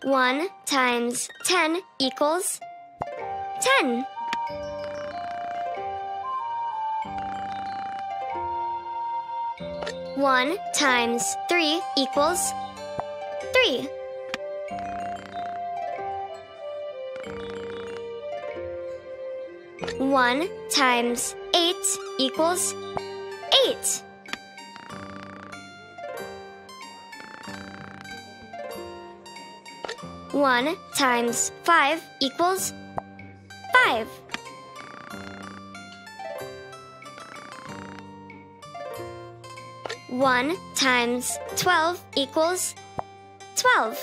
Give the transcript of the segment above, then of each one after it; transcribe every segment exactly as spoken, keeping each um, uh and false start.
one times ten equals ten. one times three equals three. one times eight equals eight. one times five equals five. one times twelve equals twelve.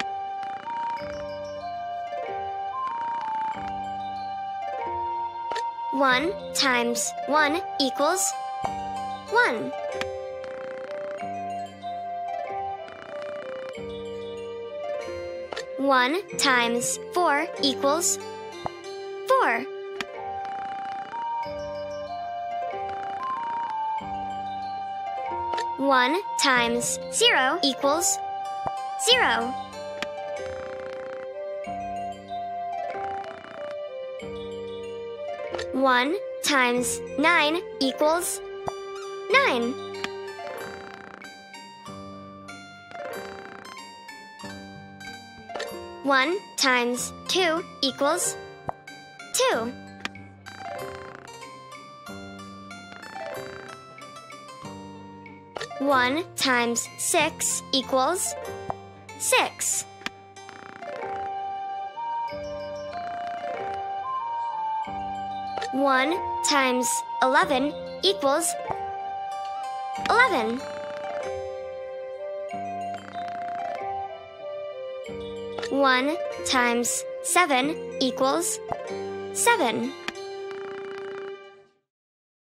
one times one equals one. one times four equals four. one times zero equals zero. one times nine equals nine. one times two equals two. one times six equals six. one times eleven equals eleven. one times seven equals seven.